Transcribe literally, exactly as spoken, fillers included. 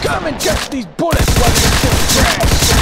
Come and catch these bullets while they're still fresh.